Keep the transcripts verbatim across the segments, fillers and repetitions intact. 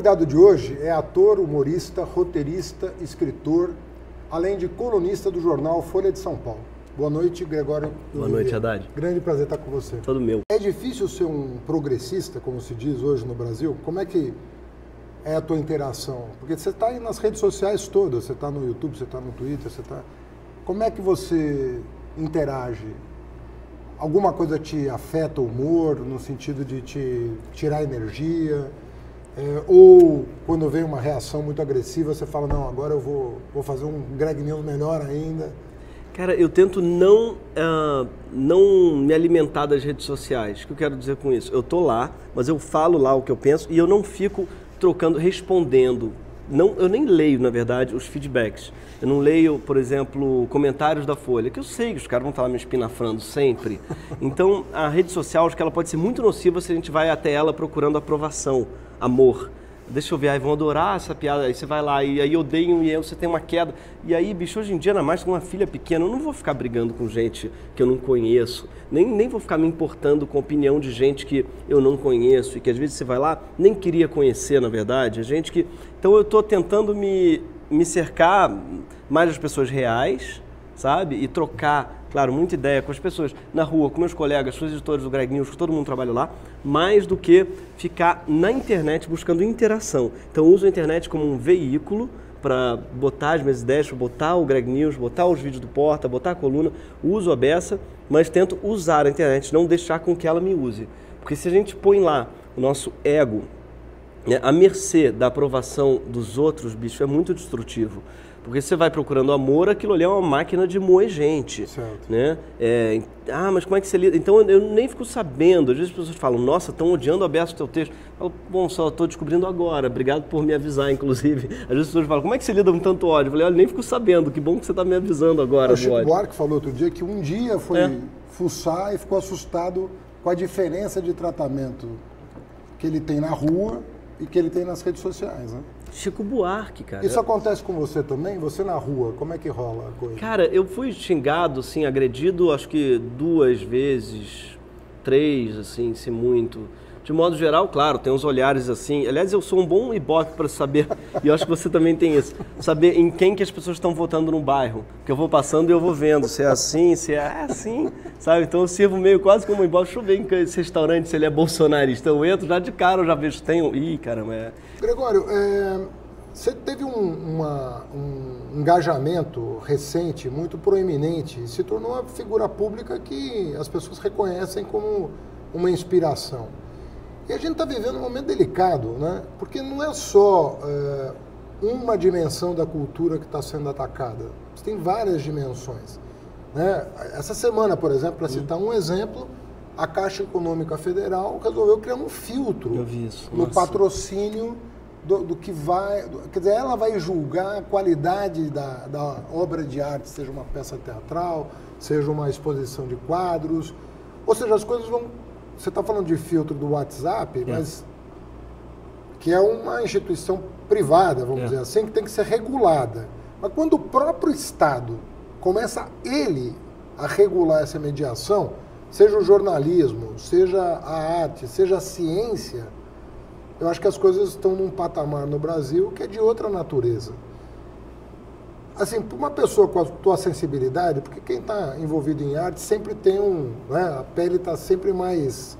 convidado de hoje é ator, humorista, roteirista, escritor, além de colunista do jornal Folha de São Paulo. Boa noite, Gregório. Boa noite, Haddad. Grande prazer estar com você. Todo meu. É difícil ser um progressista, como se diz hoje no Brasil? Como é que é a tua interação? Porque você está aí nas redes sociais todas, você está no YouTube, você está no Twitter, você está... Como é que você interage? Alguma coisa te afeta o humor, no sentido de te tirar energia? É, ou quando vem uma reação muito agressiva, você fala, não, agora eu vou, vou fazer um Greg News melhor ainda? Cara, eu tento não, uh, não me alimentar das redes sociais. O que eu quero dizer com isso? Eu tô lá, mas eu falo lá o que eu penso e eu não fico trocando, respondendo. Não, eu nem leio, na verdade, os feedbacks. Eu não leio, por exemplo, comentários da Folha, que eu sei que os caras vão estar lá me espinafrando sempre. Então, a rede social, acho que ela pode ser muito nociva se a gente vai até ela procurando aprovação, amor. Deixa eu ver, aí vão adorar essa piada, aí você vai lá, e aí odeiam, e aí você tem uma queda. E aí, bicho, hoje em dia, ainda mais com uma filha pequena, eu não vou ficar brigando com gente que eu não conheço, nem, nem vou ficar me importando com a opinião de gente que eu não conheço, e que às vezes você vai lá, nem queria conhecer, na verdade, gente que... Então eu estou tentando me, me cercar mais das pessoas reais, sabe? E trocar, claro, muita ideia com as pessoas na rua, com meus colegas, com os editores do Greg News, que todo mundo trabalha lá, mais do que ficar na internet buscando interação. Então eu uso a internet como um veículo para botar as minhas ideias, para botar o Greg News, botar os vídeos do Porta, botar a coluna, uso a beça, mas tento usar a internet, não deixar com que ela me use. Porque se a gente põe lá o nosso ego, né, à mercê da aprovação dos outros, bicho, é muito destrutivo. Porque você vai procurando amor, aquilo ali é uma máquina de moer gente. Certo. Né? É, ah, mas como é que você lida? Então eu nem fico sabendo. Às vezes as pessoas falam, nossa, estão odiando a beça do teu texto. Eu falo, bom, só estou descobrindo agora. Obrigado por me avisar, inclusive. Às vezes as pessoas falam, como é que você lida com tanto ódio? Eu falei, olha, nem fico sabendo. Que bom que você está me avisando agora. O Chico Buarque falou outro dia que um dia foi é. fuçar e ficou assustado com a diferença de tratamento que ele tem na rua e que ele tem nas redes sociais, né? Chico Buarque, cara. Isso acontece com você também? Você na rua, como é que rola a coisa? Cara, eu fui xingado, assim, agredido, acho que duas vezes, três, assim, se muito. De modo geral, claro, tem uns olhares assim. Aliás, eu sou um bom ibope para saber, e eu acho que você também tem isso, saber em quem que as pessoas estão votando no bairro. Que eu vou passando e eu vou vendo se é assim, se é assim, sabe? Então eu sirvo meio quase como um ibope. Deixa eu ver em esse restaurante se ele é bolsonarista. Eu entro já de cara, eu já vejo, tem um... Ih, caramba, é... Gregório, é... você teve um, uma, um engajamento recente, muito proeminente, e se tornou uma figura pública que as pessoas reconhecem como uma inspiração. E a gente está vivendo um momento delicado, né? Porque não é só é, uma dimensão da cultura que está sendo atacada. Você tem várias dimensões. Né? Essa semana, por exemplo, para citar um exemplo, a Caixa Econômica Federal resolveu criar um filtro no Nossa. patrocínio do, do que vai... Do, quer dizer, ela vai julgar a qualidade da, da obra de arte, seja uma peça teatral, seja uma exposição de quadros, ou seja, as coisas vão... Você está falando de filtro do WhatsApp, é. mas que é uma instituição privada, vamos é. dizer assim, que tem que ser regulada. Mas quando o próprio Estado começa ele a regular essa mediação, seja o jornalismo, seja a arte, seja a ciência, eu acho que as coisas estão num patamar no Brasil que é de outra natureza. Assim, para uma pessoa com a tua sensibilidade, porque quem está envolvido em arte sempre tem um... Né, a pele está sempre mais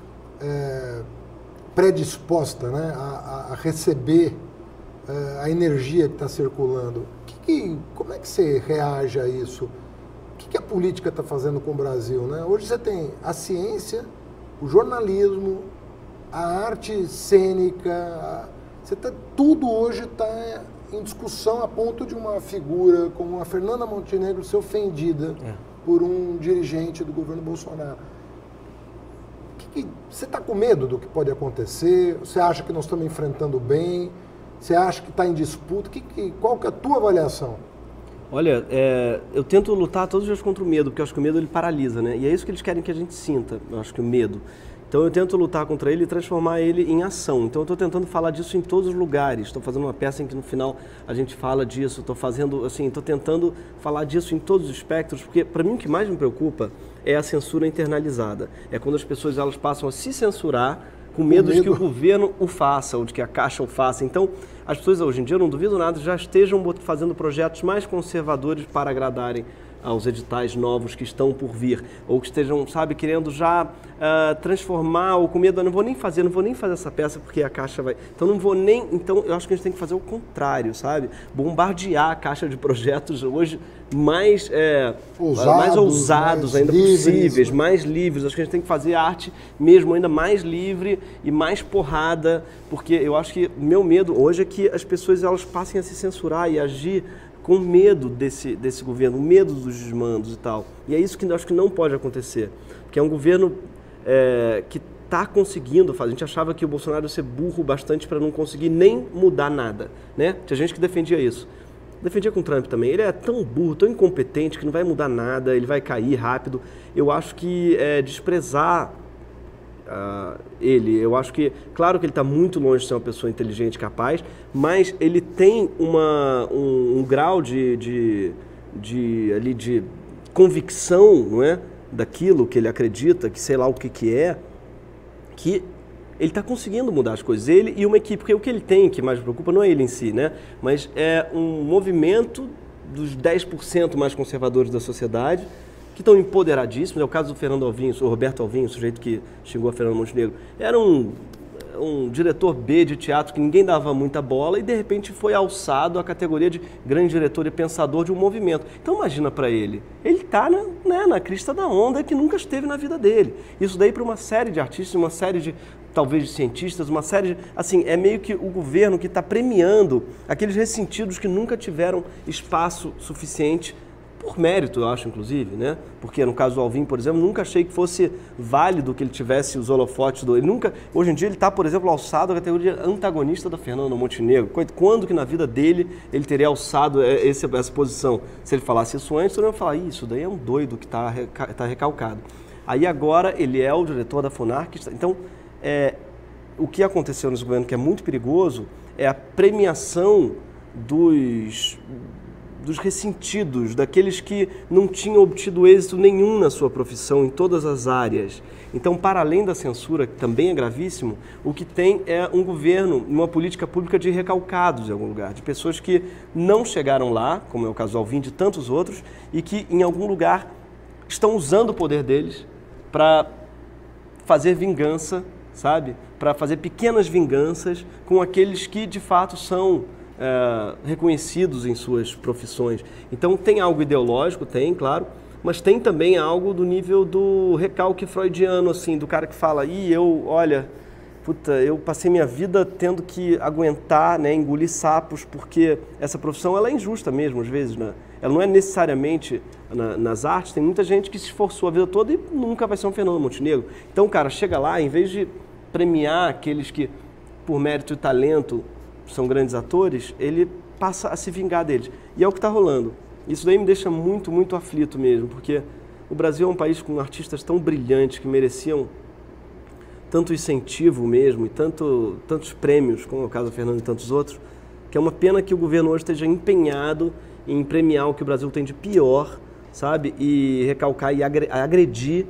é, predisposta, né, a, a receber é, a energia que está circulando. Que, que, como é que você reage a isso? O que, que a política está fazendo com o Brasil? Né? Hoje você tem a ciência, o jornalismo, a arte cênica, a, você tá, tudo hoje está... em discussão a ponto de uma figura como a Fernanda Montenegro ser ofendida é. por um dirigente do governo Bolsonaro. Que que, você está com medo do que pode acontecer? Você acha que nós estamos enfrentando bem? Você acha que está em disputa? Que, que, qual que é a tua avaliação? Olha, é, eu tento lutar todos os dias contra o medo, porque eu acho que o medo ele paralisa, né? E é isso que eles querem que a gente sinta, eu acho que o medo. Então eu tento lutar contra ele e transformar ele em ação. Então eu estou tentando falar disso em todos os lugares. Estou fazendo uma peça em que no final a gente fala disso. Estou fazendo, assim, estou tentando falar disso em todos os espectros, porque para mim o que mais me preocupa é a censura internalizada. É quando as pessoas elas passam a se censurar com medo, medo de que o governo o faça, ou de que a Caixa o faça. Então, as pessoas hoje em dia, eu não duvido nada, já estejam fazendo projetos mais conservadores para agradarem aos editais novos que estão por vir, ou que estejam, sabe, querendo já uh, transformar, ou com medo, não vou nem fazer, não vou nem fazer essa peça porque a Caixa vai... Então não vou nem... Então eu acho que a gente tem que fazer o contrário, sabe? Bombardear a Caixa de projetos hoje mais, é, ousados, mais ousados mais ainda livres, possíveis, né? mais livres. Acho que a gente tem que fazer arte mesmo ainda mais livre e mais porrada, porque eu acho que meu medo hoje é que as pessoas elas passem a se censurar e agir com medo desse, desse governo, medo dos desmandos e tal. E é isso que eu acho que não pode acontecer, porque é um governo é, que está conseguindo fazer. A gente achava que o Bolsonaro ia ser burro bastante para não conseguir nem mudar nada, né? Tinha gente que defendia isso. Defendia com o Trump também. Ele é tão burro, tão incompetente que não vai mudar nada, ele vai cair rápido. Eu acho que é, desprezar Uh, ele, eu acho que, claro que ele está muito longe de ser uma pessoa inteligente e capaz, mas ele tem uma, um, um grau de, de, de, ali, de convicção, não é? Daquilo que ele acredita, que sei lá o que, que é, que ele está conseguindo mudar as coisas, ele e uma equipe, porque o que ele tem, que mais me preocupa, não é ele em si, né? Mas é um movimento dos dez por cento mais conservadores da sociedade, que estão empoderadíssimos. É o caso do Fernando Alvim, o Roberto Alvim, o sujeito que xingou a Fernando Montenegro. Era um, um diretor B de teatro que ninguém dava muita bola e de repente foi alçado à categoria de grande diretor e pensador de um movimento. Então imagina para ele, ele está na, né, na crista da onda que nunca esteve na vida dele. Isso daí para uma série de artistas, uma série de, talvez, de cientistas, uma série de... Assim, é meio que o governo que está premiando aqueles ressentidos que nunca tiveram espaço suficiente por mérito, eu acho, inclusive, né? Porque no caso do Alvim, por exemplo, nunca achei que fosse válido que ele tivesse os holofotes do... Ele nunca... Hoje em dia ele está, por exemplo, alçado à categoria antagonista da Fernanda Montenegro. Quando que na vida dele ele teria alçado esse, essa posição? Se ele falasse isso antes, eu não ia falar, isso daí é um doido que está tá recalcado. Aí agora ele é o diretor da FUNARC. Então, é, o que aconteceu nesse governo que é muito perigoso é a premiação dos... dos ressentidos, daqueles que não tinham obtido êxito nenhum na sua profissão, em todas as áreas. Então, para além da censura, que também é gravíssimo, o que tem é um governo, uma política pública de recalcados em algum lugar, de pessoas que não chegaram lá, como é o caso do Alvim, de tantos outros, e que em algum lugar estão usando o poder deles para fazer vingança, sabe? Para fazer pequenas vinganças com aqueles que de fato são É, reconhecidos em suas profissões. Então tem algo ideológico, tem, claro, mas tem também algo do nível do recalque freudiano, assim, do cara que fala, ih, eu, olha, puta, eu passei minha vida tendo que aguentar, né, engolir sapos, porque essa profissão ela é injusta mesmo, às vezes, né? Ela não é necessariamente na, nas artes, tem muita gente que se esforçou a vida toda e nunca vai ser um Fernando Montenegro. Então o cara chega lá, em vez de premiar aqueles que, por mérito e talento, são grandes atores, ele passa a se vingar deles. E é o que está rolando. Isso daí me deixa muito, muito aflito mesmo, porque o Brasil é um país com artistas tão brilhantes que mereciam tanto incentivo mesmo e tanto, tantos prêmios, como é o caso do Fernando e tantos outros, que é uma pena que o governo hoje esteja empenhado em premiar o que o Brasil tem de pior, sabe? E recalcar e agredir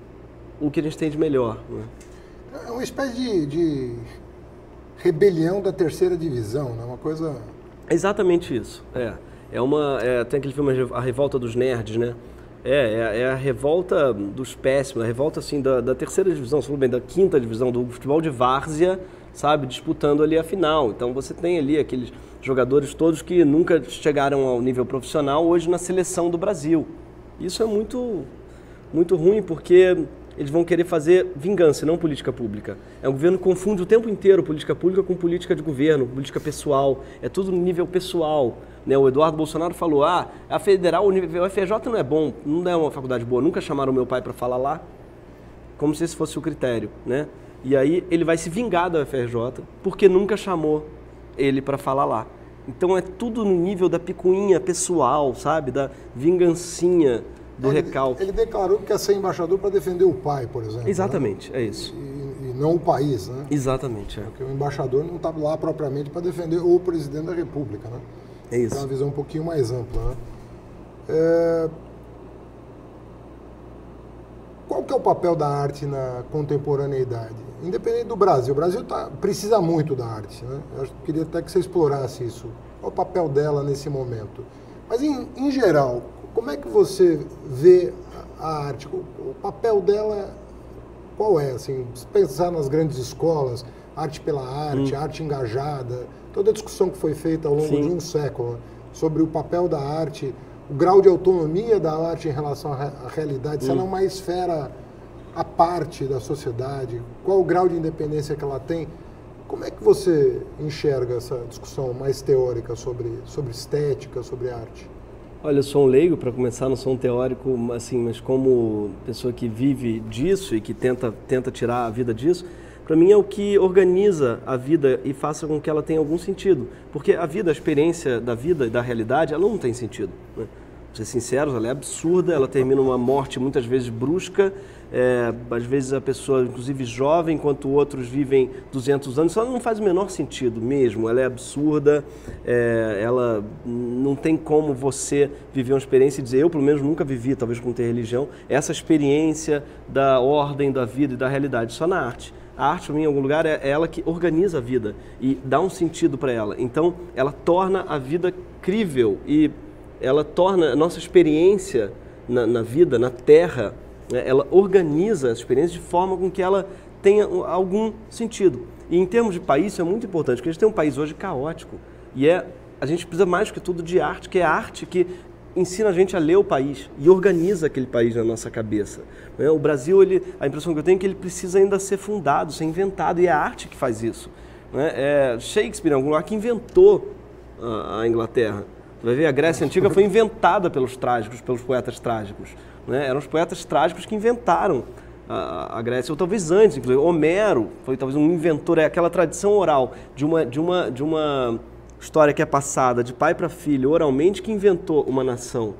o que a gente tem de melhor. Né? É uma espécie de... de... rebelião da terceira divisão, né? Uma coisa... É exatamente isso, é. É uma, é, tem aquele filme A Revolta dos Nerds, né? É, é, é a revolta dos péssimos, a revolta, assim, da, da terceira divisão, se for bem, da quinta divisão, do futebol de várzea, sabe? Disputando ali a final. Então você tem ali aqueles jogadores todos que nunca chegaram ao nível profissional, hoje na seleção do Brasil. Isso é muito, muito ruim, porque eles vão querer fazer vingança, não política pública. É um governo que confunde o tempo inteiro política pública com política de governo, política pessoal. É tudo no nível pessoal. Né? O Eduardo Bolsonaro falou, ah, a federal, o F R J não é bom, não é uma faculdade boa, nunca chamaram o meu pai para falar lá, como se esse fosse o critério. Né? E aí ele vai se vingar da U F R J porque nunca chamou ele para falar lá. Então é tudo no nível da picuinha pessoal, sabe? Da vingancinha, do ele, recalque. Ele declarou que quer ser embaixador para defender o pai, por exemplo. Exatamente, né? é isso. E, e não o país, né? Exatamente, é. Porque o embaixador não está lá propriamente para defender o presidente da República, né? É isso. É uma visão um pouquinho mais ampla, né? É... Qual qual que é o papel da arte na contemporaneidade? Independente do Brasil, o Brasil tá, precisa muito da arte, né? Eu queria até que você explorasse isso. Qual o papel dela nesse momento? Mas, em, em geral, como é que você vê a arte? O, o papel dela, qual é? Assim, se pensar nas grandes escolas, arte pela arte, hum. arte engajada, toda a discussão que foi feita ao longo Sim. de um século sobre o papel da arte, o grau de autonomia da arte em relação à realidade, hum. se ela é uma esfera à parte da sociedade, qual o grau de independência que ela tem. Como é que você enxerga essa discussão mais teórica sobre, sobre estética, sobre arte? Olha, eu sou um leigo, para começar, não sou um teórico, assim, mas como pessoa que vive disso e que tenta, tenta tirar a vida disso, para mim é o que organiza a vida e faça com que ela tenha algum sentido. Porque a vida, a experiência da vida e da realidade, ela não tem sentido, né? Para ser sinceros, ela é absurda, ela termina uma morte muitas vezes brusca, é, às vezes a pessoa, inclusive jovem, enquanto outros vivem duzentos anos, ela não faz o menor sentido mesmo, ela é absurda, é, ela não tem como você viver uma experiência e dizer, eu pelo menos nunca vivi, talvez com ter religião, essa experiência da ordem da vida e da realidade, só na arte. A arte, para mim, em algum lugar, é ela que organiza a vida e dá um sentido para ela. Então, ela torna a vida crível e ela torna a nossa experiência na, na vida, na Terra, né, ela organiza a experiência de forma com que ela tenha algum sentido. E em termos de país, isso é muito importante, porque a gente tem um país hoje caótico e é, a gente precisa mais que tudo de arte, que é a arte que ensina a gente a ler o país e organiza aquele país na nossa cabeça. Né? O Brasil, ele, a impressão que eu tenho é que ele precisa ainda ser fundado, ser inventado, e é a arte que faz isso. Né? É Shakespeare, em algum lugar, que inventou a, a Inglaterra. Você vai ver, a Grécia Antiga foi inventada pelos trágicos, pelos poetas trágicos. Né? Eram os poetas trágicos que inventaram a, a Grécia, ou talvez antes, inclusive. Homero foi talvez um inventor, é aquela tradição oral de uma, de uma, de uma história que é passada de pai para filho, oralmente, que inventou uma nação.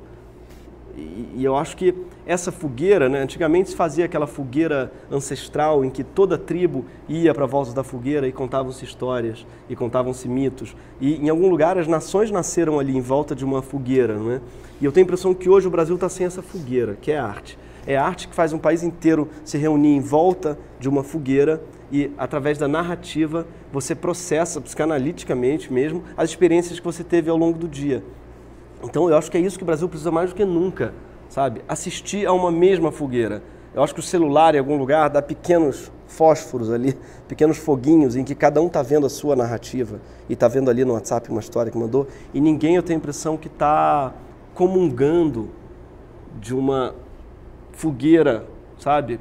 E, e eu acho que essa fogueira, né, antigamente se fazia aquela fogueira ancestral em que toda tribo ia para a volta da fogueira e contavam-se histórias e contavam-se mitos. E em algum lugar as nações nasceram ali em volta de uma fogueira, não é? E eu tenho a impressão que hoje o Brasil está sem essa fogueira, que é a arte. É a arte que faz um país inteiro se reunir em volta de uma fogueira e, através da narrativa, você processa psicanaliticamente mesmo as experiências que você teve ao longo do dia. Então, eu acho que é isso que o Brasil precisa mais do que nunca, sabe? Assistir a uma mesma fogueira. Eu acho que o celular, em algum lugar, dá pequenos fósforos ali, pequenos foguinhos em que cada um está vendo a sua narrativa e está vendo ali no WhatsApp uma história que mandou e ninguém, eu tenho a impressão, que está comungando de uma fogueira, sabe,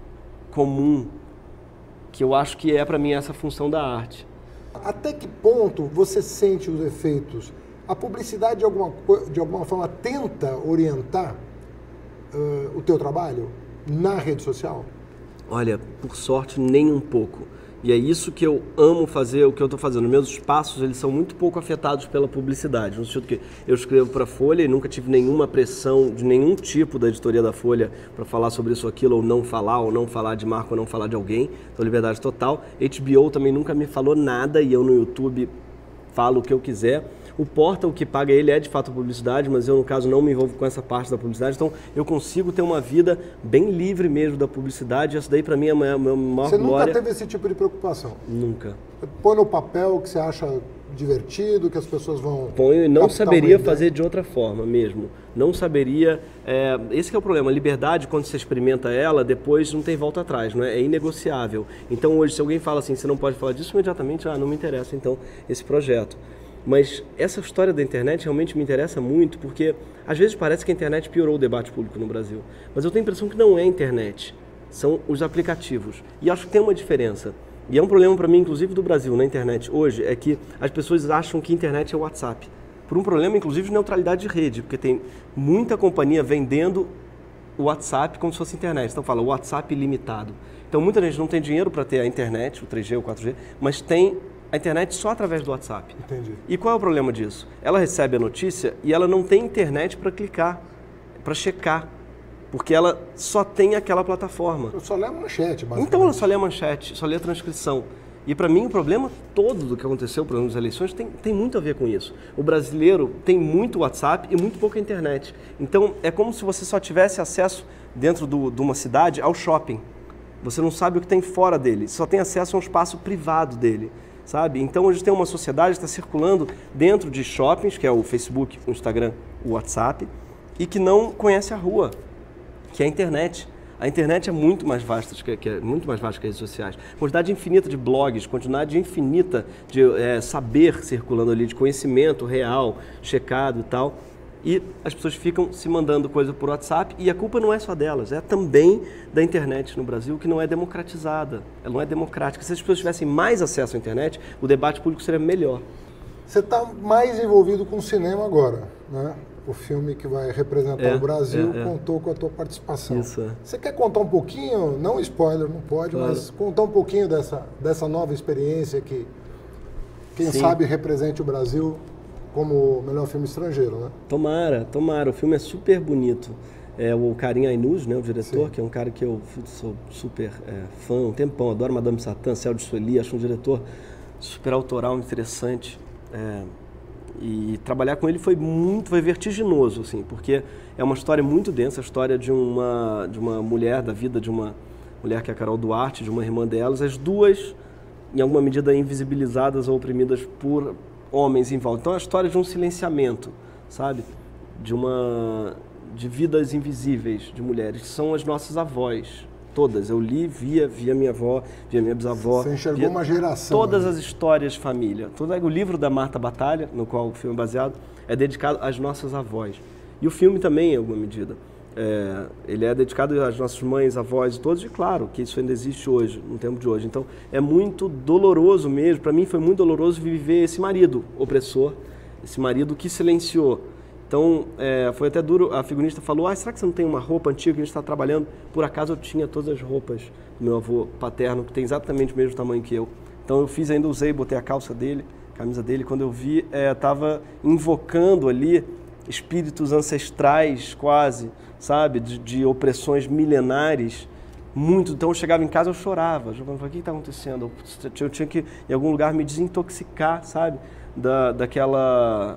comum, que eu acho que é, para mim, essa função da arte. Até que ponto você sente os efeitos? A publicidade, de alguma, de alguma forma, tenta orientar uh, o teu trabalho na rede social? Olha, por sorte, nem um pouco. E é isso que eu amo fazer, o que eu estou fazendo. Meus espaços, eles são muito pouco afetados pela publicidade, no sentido que eu escrevo para a Folha e nunca tive nenhuma pressão de nenhum tipo da editoria da Folha para falar sobre isso ou aquilo, ou não falar, ou não falar de marca, ou não falar de alguém. Então, liberdade total. H B O também nunca me falou nada e eu no YouTube falo o que eu quiser. O portal, o que paga ele é de fato a publicidade, mas eu, no caso, não me envolvo com essa parte da publicidade, então eu consigo ter uma vida bem livre mesmo da publicidade, e essa daí, para mim, é a minha, minha maior Você glória. Você nunca teve esse tipo de preocupação? Nunca. Põe no papel que você acha divertido, que as pessoas vão... Põe e não saberia fazer de outra forma mesmo. Não saberia... É, esse que é o problema. A liberdade, quando você experimenta ela, depois não tem volta atrás, não é? É inegociável. Então, hoje, se alguém fala assim, você não pode falar disso, imediatamente, ah, não me interessa, então, esse projeto. Mas essa história da internet realmente me interessa muito, porque às vezes parece que a internet piorou o debate público no Brasil. Mas eu tenho a impressão que não é a internet, são os aplicativos. E acho que tem uma diferença. E é um problema para mim, inclusive do Brasil, na internet hoje, é que as pessoas acham que a internet é o WhatsApp. Por um problema, inclusive, de neutralidade de rede, porque tem muita companhia vendendo o WhatsApp como se fosse internet. Então fala, o WhatsApp ilimitado. Então muita gente não tem dinheiro para ter a internet, o três G, o quatro G, mas tem a internet só através do WhatsApp. Entendi. E qual é o problema disso? Ela recebe a notícia e ela não tem internet para clicar, para checar, porque ela só tem aquela plataforma. Eu só lê a manchete, basicamente. Então ela só lê a manchete, só lê a transcrição. E para mim o problema todo do que aconteceu por nas eleições tem, tem muito a ver com isso. O brasileiro tem muito WhatsApp e muito pouca internet. Então é como se você só tivesse acesso dentro do, de uma cidade ao shopping. Você não sabe o que tem fora dele, só tem acesso a um espaço privado dele, sabe? Então hoje tem uma sociedade que está circulando dentro de shoppings, que é o Facebook, o Instagram, o WhatsApp, e que não conhece a rua, que é a internet. A internet é muito mais vasta que, que é muito mais vasta que as redes sociais. Quantidade infinita de blogs, quantidade infinita de é, saber circulando ali, de conhecimento real, checado e tal. E as pessoas ficam se mandando coisa por WhatsApp e a culpa não é só delas, é também da internet no Brasil, que não é democratizada, ela não é democrática. Se as pessoas tivessem mais acesso à internet, o debate público seria melhor. Você está mais envolvido com o cinema agora, né? O filme que vai representar é, o Brasil é, é. contou com a tua participação. Isso, é. Você quer contar um pouquinho, não spoiler, não pode, claro. Mas contar um pouquinho dessa, dessa nova experiência que, quem Sim. sabe, represente o Brasil como o melhor filme estrangeiro, né? Tomara, tomara. O filme é super bonito. É o Karim Ainuz, né, o diretor, Sim. que é um cara que eu sou super é, fã, um tempão, adoro Madame Satã, Céu de Sueli, acho um diretor super autoral, interessante. É, e trabalhar com ele foi muito, foi vertiginoso, assim, porque é uma história muito densa, a história de uma, de uma mulher, da vida de uma mulher que é a Carol Duarte, de uma irmã delas, as duas, em alguma medida, invisibilizadas ou oprimidas por homens em volta. Então é a história de um silenciamento, sabe? De uma, de vidas invisíveis de mulheres, que são as nossas avós. Todas. Eu li, via, via minha avó, via minha bisavó. Você enxergou uma geração. Todas né? as histórias de família. Todo, o livro da Marta Batalha, no qual o filme é baseado, é dedicado às nossas avós. E o filme também, em alguma medida. É, ele é dedicado às nossas mães, avós e todos, e claro que isso ainda existe hoje, no tempo de hoje. Então, é muito doloroso mesmo. Para mim foi muito doloroso viver esse marido opressor, esse marido que silenciou. Então, é, foi até duro, a figurinista falou, ah, será que você não tem uma roupa antiga que a gente está trabalhando? Por acaso eu tinha todas as roupas do meu avô paterno, que tem exatamente o mesmo tamanho que eu. Então eu fiz, ainda usei, botei a calça dele, a camisa dele, quando eu vi, estava é, invocando ali espíritos ancestrais quase, sabe, de, de opressões milenares, muito. Então eu chegava em casa, eu chorava, eu falava, o que está acontecendo? Eu tinha que, em algum lugar, me desintoxicar, sabe? Da, daquela,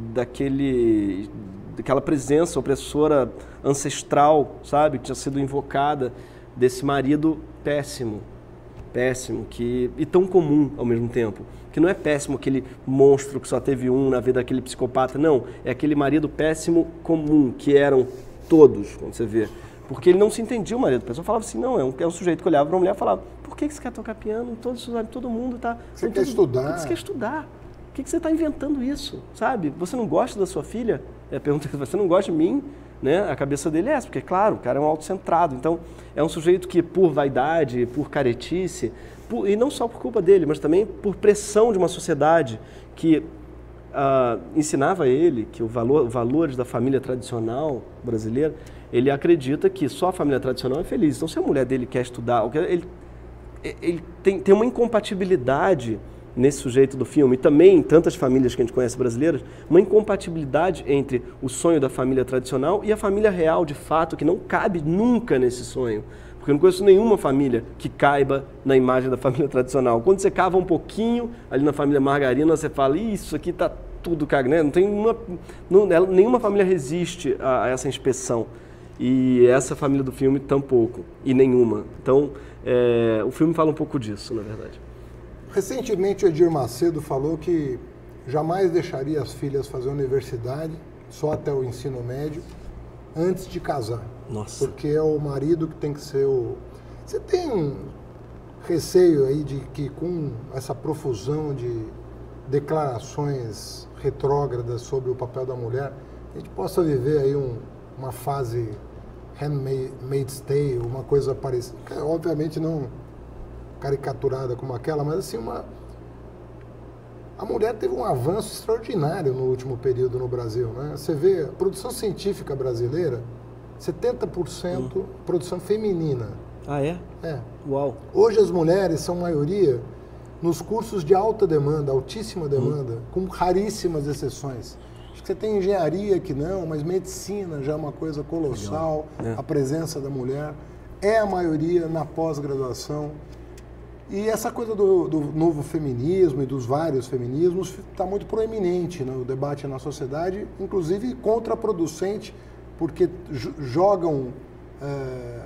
daquele, daquela presença opressora ancestral, sabe, que tinha sido invocada, desse marido péssimo, péssimo, que, e tão comum ao mesmo tempo, que não é péssimo aquele monstro que só teve um na vida daquele psicopata, não, é aquele marido péssimo comum, que eram todos, quando você vê, porque ele não se entendia o marido, a pessoa falava assim, não, é um, é um sujeito que olhava para uma mulher e falava, por que, que você quer tocar piano? Todos, todo mundo está... Você quer todo, estudar? Você quer estudar? Por que, que você está inventando isso, sabe? Você não gosta da sua filha? É a pergunta que você não gosta de mim? Né? A cabeça dele é essa, porque, claro, o cara é um autocentrado. Então, é um sujeito que, por vaidade, por caretice, por, e não só por culpa dele, mas também por pressão de uma sociedade que uh, ensinava a ele que o valor, valores da família tradicional brasileira, ele acredita que só a família tradicional é feliz. Então, se a mulher dele quer estudar, ele, ele tem, tem uma incompatibilidade nesse sujeito do filme, e também em tantas famílias que a gente conhece brasileiras, uma incompatibilidade entre o sonho da família tradicional e a família real, de fato, que não cabe nunca nesse sonho. Porque eu não conheço nenhuma família que caiba na imagem da família tradicional. Quando você cava um pouquinho ali na família Margarina, você fala, isso aqui está tudo cagado, né? Não tem uma, não, nenhuma família resiste a, a essa inspeção. E essa família do filme tampouco, e nenhuma. Então, é, o filme fala um pouco disso, na verdade. Recentemente, o Edir Macedo falou que jamais deixaria as filhas fazer universidade, só até o ensino médio, antes de casar. Nossa. Porque é o marido que tem que ser o... Você tem um receio aí de que com essa profusão de declarações retrógradas sobre o papel da mulher, a gente possa viver aí um, uma fase Handmaid's Tale, uma coisa parecida, obviamente não caricaturada como aquela, mas assim, uma... A mulher teve um avanço extraordinário no último período no Brasil, né? Você vê a produção científica brasileira, setenta por cento hum. produção feminina. Ah, é? É. Uau. Hoje as mulheres são maioria nos cursos de alta demanda, altíssima demanda, hum. com raríssimas exceções. Acho que você tem engenharia que não, mas medicina já é uma coisa colossal, é. a presença da mulher. É a maioria na pós-graduação. E essa coisa do, do novo feminismo e dos vários feminismos está muito proeminente no debate na sociedade, inclusive contraproducente, porque jogam, é,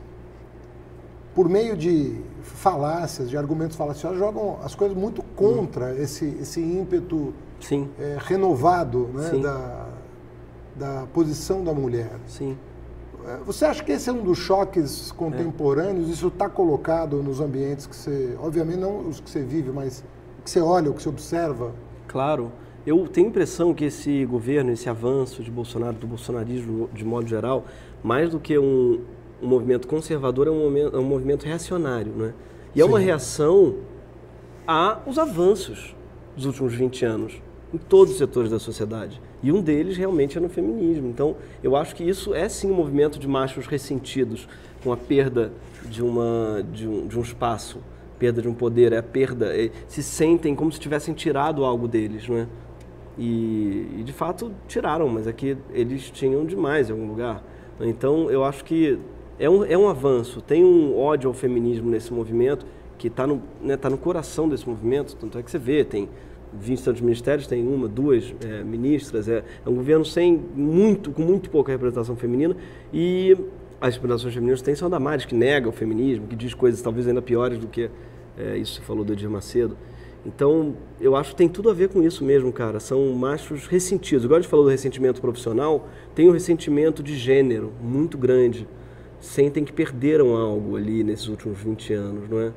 por meio de falácias, de argumentos falaciosos, jogam as coisas muito contra hum. esse, esse ímpeto é, renovado, né, da, da posição da mulher. Sim. Você acha que esse é um dos choques contemporâneos? É. Isso está colocado nos ambientes que você, obviamente não os que você vive, mas que você olha, o que você observa? Claro. Eu tenho a impressão que esse governo, esse avanço de Bolsonaro, do bolsonarismo de modo geral, mais do que um, um movimento conservador, é um, momento, é um movimento reacionário, né? E é Sim. uma reação aos avanços dos últimos vinte anos, em todos os setores da sociedade. E um deles realmente é no feminismo. Então, eu acho que isso é sim um movimento de machos ressentidos com a perda de, uma, de, um, de um espaço, perda de um poder, é a perda, é, se sentem como se tivessem tirado algo deles, não é? E, e de fato tiraram, mas é que eles tinham demais em algum lugar. Então, eu acho que é um, é um avanço, tem um ódio ao feminismo nesse movimento, que está no, né, tá no coração desse movimento, tanto é que você vê, tem vinte e tantos ministérios, tem uma, duas é, ministras, é, é um governo sem muito, com muito pouca representação feminina, e as representações femininas têm são a Damares, que nega o feminismo, que diz coisas talvez ainda piores do que é, isso que você falou do Edir Macedo. Então, eu acho que tem tudo a ver com isso mesmo, cara, são machos ressentidos. Igual a gente falou do ressentimento profissional, tem um ressentimento de gênero muito grande, sentem que perderam algo ali nesses últimos vinte anos, não é?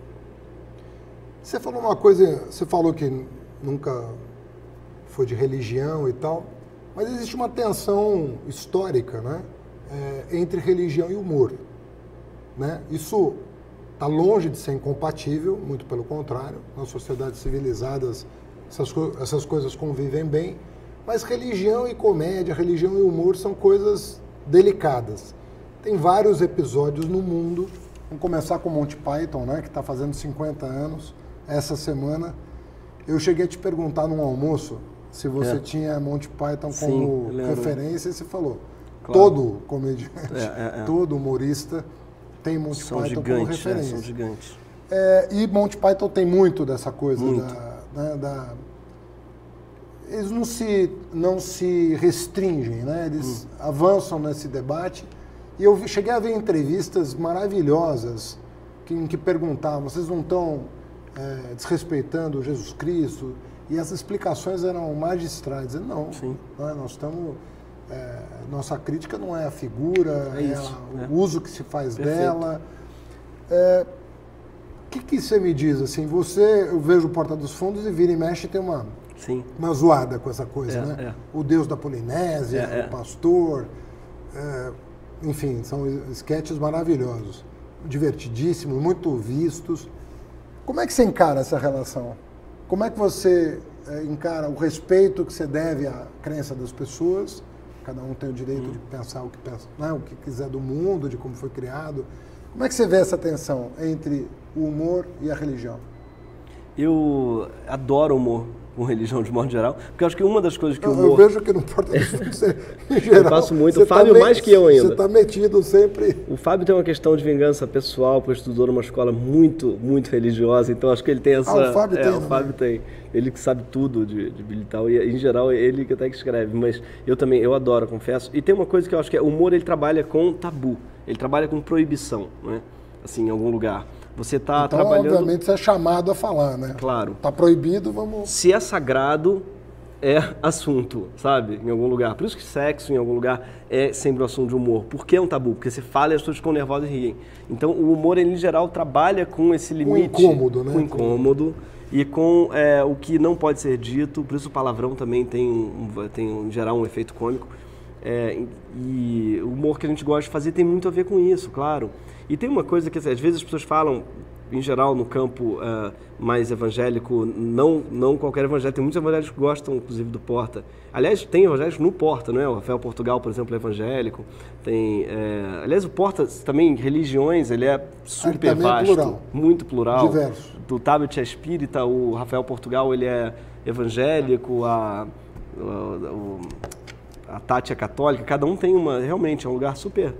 Você falou uma coisa, você falou que nunca foi de religião e tal, mas existe uma tensão histórica, né, é, entre religião e humor, né? Isso está longe de ser incompatível, muito pelo contrário, nas sociedades civilizadas essas, co essas coisas convivem bem, mas religião e comédia, religião e humor são coisas delicadas. Tem vários episódios no mundo, vamos começar com Monty Python, né, que está fazendo cinquenta anos essa semana. Eu cheguei a te perguntar num almoço se você é. tinha Monty Python como Sim, referência, e você falou, claro. todo comediante, é, é, é. todo humorista tem Monty são Python gigantes, como referência. É, são gigantes. É, e Monty Python tem muito dessa coisa, muito. Da, né, da... eles não se, não se restringem, né? Eles hum. avançam nesse debate. E eu cheguei a ver entrevistas maravilhosas que, em que perguntavam, vocês não estão É, desrespeitando Jesus Cristo, e as explicações eram magistrais. Dizendo, não, não é, nós estamos, é, nossa crítica não é a figura, é, isso, é a, é. o uso que se faz Perfeito. dela. O é, que, que você me diz? Assim, você, eu vejo o Porta dos Fundos e vira e mexe tem uma, Sim. uma zoada com essa coisa, é, né? É. O Deus da Polinésia, é, é. o pastor, é, enfim, são esquetes maravilhosos, divertidíssimos, muito vistos. Como é que você encara essa relação? Como é que você é, encara o respeito que você deve à crença das pessoas? Cada um tem o direito hum. de pensar o que pensa, né? o que quiser do mundo, de como foi criado. Como é que você vê essa tensão entre o humor e a religião? Eu adoro humor com religião de modo geral, porque eu acho que uma das coisas que o humor... Eu vejo que não importa você, em geral. Eu faço muito, o Fábio tá mais que eu ainda. Você está metido sempre... O Fábio tem uma questão de vingança pessoal, porque estudou numa escola muito, muito religiosa, então acho que ele tem essa... Ah, o Fábio é, tem. O Fábio tem. Ele que sabe tudo de, de militar, e em geral ele que até que escreve, mas eu também, eu adoro, confesso. E tem uma coisa que eu acho que é, o humor ele trabalha com tabu, ele trabalha com proibição, né? Assim, em algum lugar. Você está então, trabalhando... obviamente, você é chamado a falar, né? Claro. Está proibido, vamos... Se é sagrado, é assunto, sabe? Em algum lugar. Por isso que sexo, em algum lugar, é sempre um assunto de humor. Por que é um tabu? Porque você fala e as pessoas ficam nervosas e riem. Então, o humor, ele, em geral, trabalha com esse limite... Com incômodo, né? Com incômodo. E com é, o que não pode ser dito. Por isso o palavrão também tem, um, tem em geral, um efeito cômico. É, e o humor que a gente gosta de fazer tem muito a ver com isso, claro. E tem uma coisa que, às vezes, as pessoas falam, em geral, no campo uh, mais evangélico, não, não qualquer evangélico, tem muitos evangélicos que gostam, inclusive, do Porta. Aliás, tem evangélicos no Porta, não é? O Rafael Portugal, por exemplo, é evangélico. Tem, é... Aliás, o Porta, também, religiões, ele é super ele vasto, é plural. muito plural. Diverso. Do Tabet é espírita, o Rafael Portugal, ele é evangélico, a, a, a Tati é católica, cada um tem uma, realmente, é um lugar super...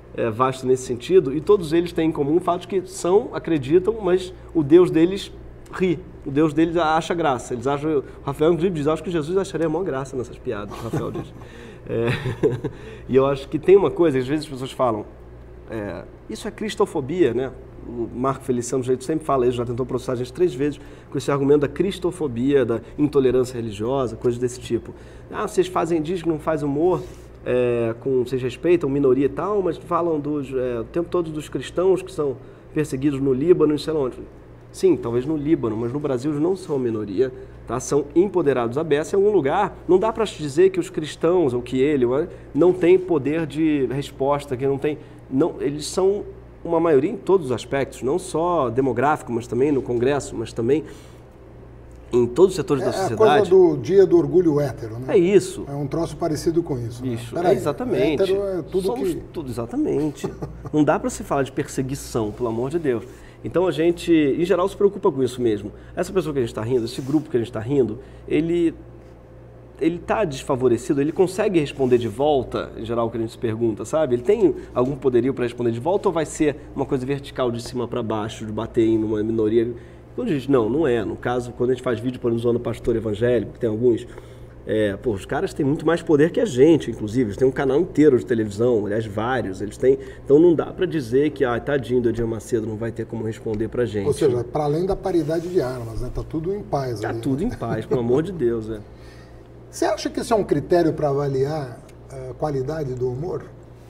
é, vasto nesse sentido, e todos eles têm em comum o fato de que são, acreditam, mas o Deus deles ri. O Deus deles acha graça. Eles acham, o Rafael inclusive diz, acho que Jesus acharia a maior graça nessas piadas, o Rafael diz. É, e eu acho que tem uma coisa, às vezes as pessoas falam, é, isso é cristofobia, né? O Marco Feliciano, do jeito sempre fala isso, já tentou processar a gente três vezes com esse argumento da cristofobia, da intolerância religiosa, coisas desse tipo. Ah, vocês fazem, diz que não faz humor, é, com, vocês respeitam minoria e tal, mas falam dos, é, o tempo todo dos cristãos que são perseguidos no Líbano e sei lá onde. Sim, talvez no Líbano, mas no Brasil eles não são minoria, tá? São empoderados. A beça em algum lugar, não dá para dizer que os cristãos, ou que ele, não tem poder de resposta, que não tem... Não, eles são uma maioria em todos os aspectos, não só demográfico, mas também no Congresso, mas também em todos os setores é da sociedade. É a coisa do dia do orgulho hétero, né? É isso. É um troço parecido com isso. Isso, né? é Aí, exatamente. Hétero é tudo Somos que... tudo, exatamente. Não dá para se falar de perseguição, pelo amor de Deus. Então a gente, em geral, se preocupa com isso mesmo. Essa pessoa que a gente está rindo, esse grupo que a gente está rindo, ele ele está desfavorecido, ele consegue responder de volta, em geral, o que a gente se pergunta, sabe? Ele tem algum poderio para responder de volta ou vai ser uma coisa vertical, de cima para baixo, de bater em uma minoria? Quando a gente, não, não é. No caso, quando a gente faz vídeo, por exemplo, zoando pastor evangélico, que tem alguns, é, pô, os caras têm muito mais poder que a gente, inclusive. Eles têm um canal inteiro de televisão, aliás, vários. Eles têm, então não dá para dizer que, ah, tadinho do Edir Macedo, não vai ter como responder pra gente. Ou seja, para além da paridade de armas, né? Tá tudo em paz. Tá ali, tudo né? em paz, pelo amor de Deus, é. Você acha que isso é um critério para avaliar a qualidade do humor?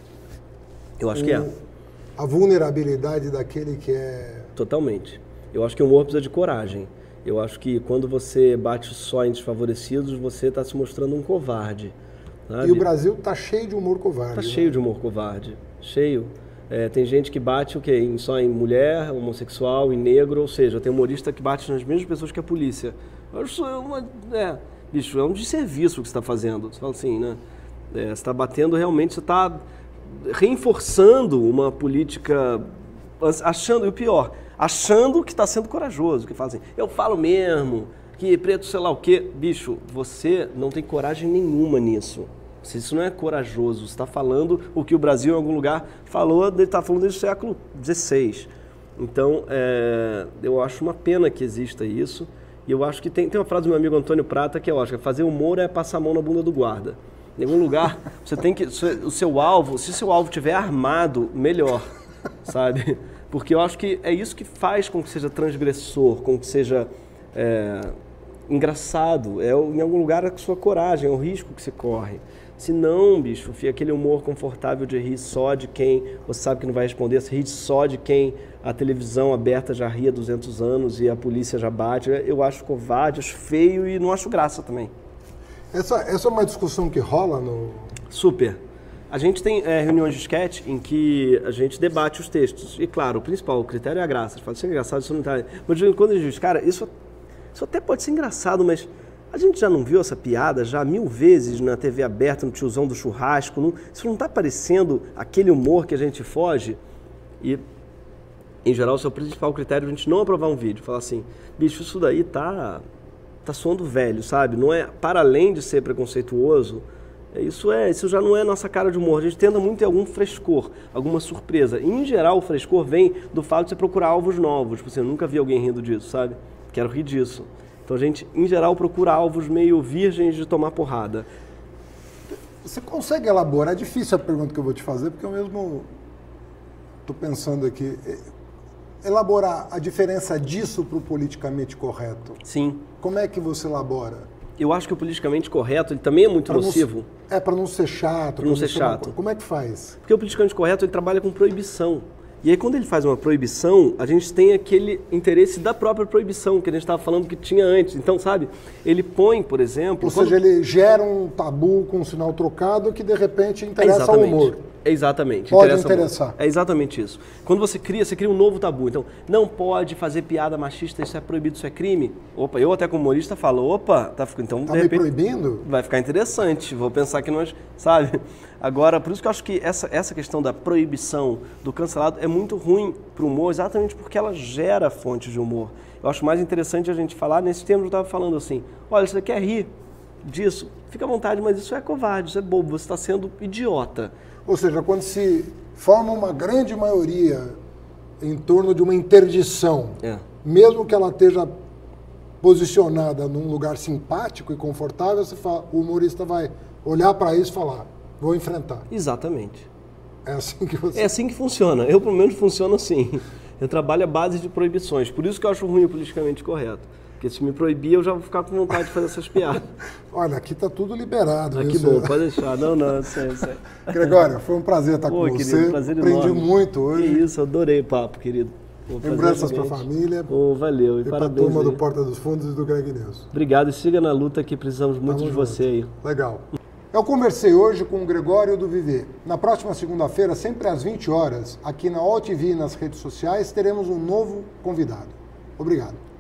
Eu acho que é. A vulnerabilidade daquele que é... Totalmente. Eu acho que o humor precisa de coragem. Eu acho que quando você bate só em desfavorecidos, você está se mostrando um covarde. Sabe? E o Brasil está cheio de humor covarde. Está né? cheio de humor covarde. Cheio. É, tem gente que bate o quê? Em, só em mulher, homossexual, em negro, ou seja, tem humorista que bate nas mesmas pessoas que a polícia. Eu acho uma... É, bicho, é um desserviço que você está fazendo. Você fala assim, né? É, você está batendo realmente, você está reforçando uma política, achando, e o pior, achando que está sendo corajoso, que fala assim, eu falo mesmo, que preto sei lá o quê. Bicho, você não tem coragem nenhuma nisso. Isso não é corajoso, você está falando o que o Brasil em algum lugar falou, ele está falando desde o século dezesseis. Então, é, eu acho uma pena que exista isso. E eu acho que tem, tem uma frase do meu amigo Antônio Prata que eu acho que fazer humor é passar a mão na bunda do guarda. Em algum lugar, você tem que... O seu alvo, se o seu alvo estiver armado, melhor, sabe? Porque eu acho que é isso que faz com que seja transgressor, com que seja é, engraçado. É em algum lugar a sua coragem, é o risco que você corre. Se não, bicho, fica aquele humor confortável de rir só de quem você sabe que não vai responder, se rir só de quem a televisão aberta já ri há duzentos anos e a polícia já bate. Eu acho covarde, acho feio e não acho graça também. Essa, essa é uma discussão que rola no... Super. A gente tem é, reuniões de sketch em que a gente debate os textos. E claro, o principal, o critério é a graça. Você fala, isso é engraçado, isso não tá... Mas quando a gente diz, cara, isso, isso até pode ser engraçado, mas... A gente já não viu essa piada já mil vezes na T V aberta, no tiozão do churrasco? Não, isso não está parecendo aquele humor que a gente foge? E, em geral, o seu principal critério é a gente não aprovar um vídeo. Falar assim, bicho, isso daí tá, tá soando velho, sabe? Não é, para além de ser preconceituoso, isso, é, isso já não é nossa cara de humor. A gente tenta muito ter algum frescor, alguma surpresa. E, em geral, o frescor vem do fato de você procurar alvos novos. Tipo assim, eu nunca vi alguém rindo disso, sabe? Quero rir disso. Então a gente, em geral, procura alvos meio virgens de tomar porrada. Você consegue elaborar? É difícil a pergunta que eu vou te fazer, porque eu mesmo estou pensando aqui. Elaborar a diferença disso para o politicamente correto. Sim. Como é que você elabora? Eu acho que o politicamente correto ele também é muito pra nocivo. Não, é, para não ser chato. Para não ser chato. Uma, como é que faz? Porque o politicamente correto ele trabalha com proibição. E aí, quando ele faz uma proibição, a gente tem aquele interesse da própria proibição, que a gente estava falando que tinha antes. Então, sabe, ele põe, por exemplo... Ou quando... seja, ele gera um tabu com um sinal trocado que, de repente, interessa ao humor. Exatamente. Pode interessa interessar. É exatamente isso. Quando você cria, você cria um novo tabu. Então, não pode fazer piada machista, isso é proibido, isso é crime. Opa, eu até como humorista falo, opa, tá, então tá de me repente, proibindo? Vai ficar interessante, vou pensar que nós, sabe? Agora, por isso que eu acho que essa, essa questão da proibição, do cancelado, é muito ruim para o humor, exatamente porque ela gera fontes de humor. Eu acho mais interessante a gente falar, nesse termo eu estava falando assim, olha, você quer rir? disso, fica à vontade, mas isso é covarde, isso é bobo, você está sendo idiota. Ou seja, quando se forma uma grande maioria em torno de uma interdição, É. mesmo que ela esteja posicionada num lugar simpático e confortável, você fala, o humorista vai olhar para isso e falar, vou enfrentar. Exatamente. É assim que você... É assim que funciona. Eu, pelo menos, funciono assim. Eu trabalho à base de proibições. Por isso que eu acho ruim o politicamente correto. Porque se me proibir, eu já vou ficar com vontade de fazer essas piadas. Olha, aqui está tudo liberado. Ah, viu, que senhor? bom, pode deixar. Não, não, sei, sei. Gregório, foi um prazer estar Pô, com querido, você. prazer Aprendi enorme. muito hoje. Que isso, adorei o papo, querido. Pô, Lembranças para a realmente. família. Pô, valeu. E, E para a parabéns turma do aí. Porta dos Fundos e do Greg News. Obrigado e siga na luta que precisamos muito Tamo de junto. você aí. Legal. Eu conversei hoje com o Gregório do Viver. Na próxima segunda-feira, sempre às vinte horas, aqui na O T V e nas redes sociais, teremos um novo convidado. Obrigado.